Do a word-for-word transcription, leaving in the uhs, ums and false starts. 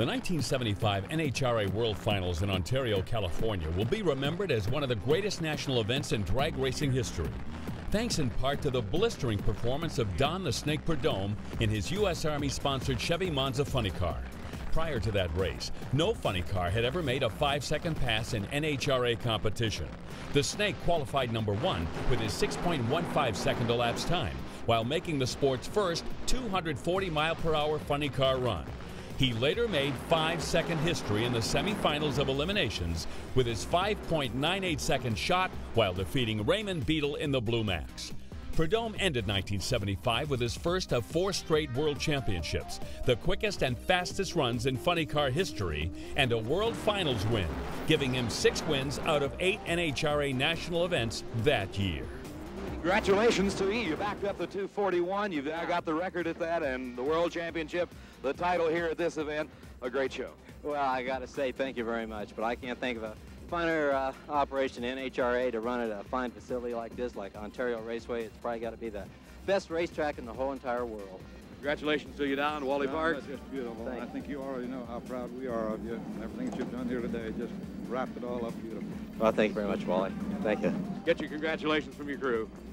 The nineteen seventy-five N H R A World Finals in Ontario, California will be remembered as one of the greatest national events in drag racing history, thanks in part to the blistering performance of Don the Snake Prudhomme in his U S Army-sponsored Chevy Monza funny car. Prior to that race, no funny car had ever made a five-second pass in N H R A competition. The Snake qualified number one with his six point one five second elapsed time, while making the sport's first two hundred forty mile per hour funny car run. He later made five-second history in the semifinals of eliminations with his five point nine eight second shot while defeating Raymond Beadle in the Blue Max. Prudhomme ended nineteen seventy-five with his first of four straight world championships, the quickest and fastest runs in funny car history, and a world finals win, giving him six wins out of eight N H R A national events that year. Congratulations to you. You backed up the two forty-one. You've now got the record at that and the World Championship, the title here at this event. A great show. Well, I got to say thank you very much, but I can't think of a finer uh, operation in N H R A to run at a fine facility like this, like Ontario Raceway. It's probably got to be the best racetrack in the whole entire world. Congratulations to you, Don, Wally Don, Park. That's just beautiful. Thank I you. think you already know how proud we are of you. Everything that you've done here today just wrapped it all up beautiful. Well, thank you very much, Wally. Thank you. Get your congratulations from your crew.